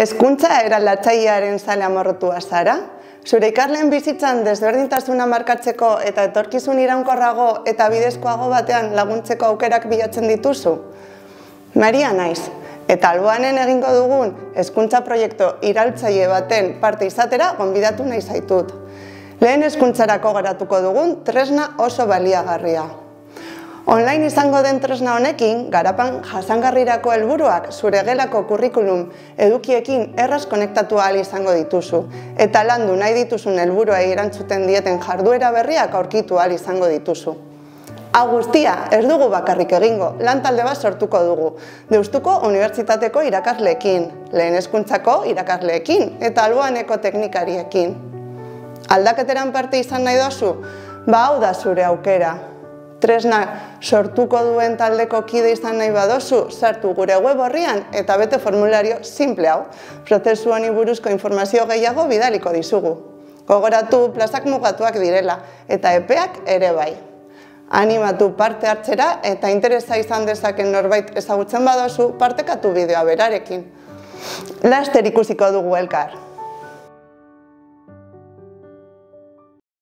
Hezkuntza eraldatzailearen zale amorrotua zara? Zure ikasleen bizitzan desberdintasuna markatzeko eta etorkizun iraunkorrago eta bidezkoago batean laguntzeko aukerak bilatzen dituzu? Maria naiz, eta alboanen egingo dugun hezkuntza proiektu iraultzaile baten parte izatera gonbidatu nahi zaitut. Lehen hezkuntzarako garatuko dugun tresna oso baliagarria. Online izango den tresna honekin, garapan jasangarrirako helburuak zure gelako kurrikulum edukiekin erraz konektatu ahal izango dituzu, eta landu nahi dituzun helburuei erantzuten dieten jarduera berriak aurkitu ahal izango dituzu. Hau guztia, ez dugu bakarrik egingo, lan talde bat sortuko dugu, Deustuko Unibertsitateko irakasleekin, lehen hezkuntzako irakasleekin eta alboaneko teknikariekin. Aldaketeran parte izan nahi dozu? Hau da zure aukera. Tresna sortuko duen taldeko kide izan nahi badozu, sartu gure web orrian eta bete formulario simple hau. Prozesu honi buruzko informazio gehiago bidaliko dizugu. Gogoratu plazak mugatuak direla eta epeak ere bai. Animatu parte hartzera eta interesa izan dezaken norbait ezagutzen badozu partekatu bideoa berarekin. Laster ikusiko dugu elkar.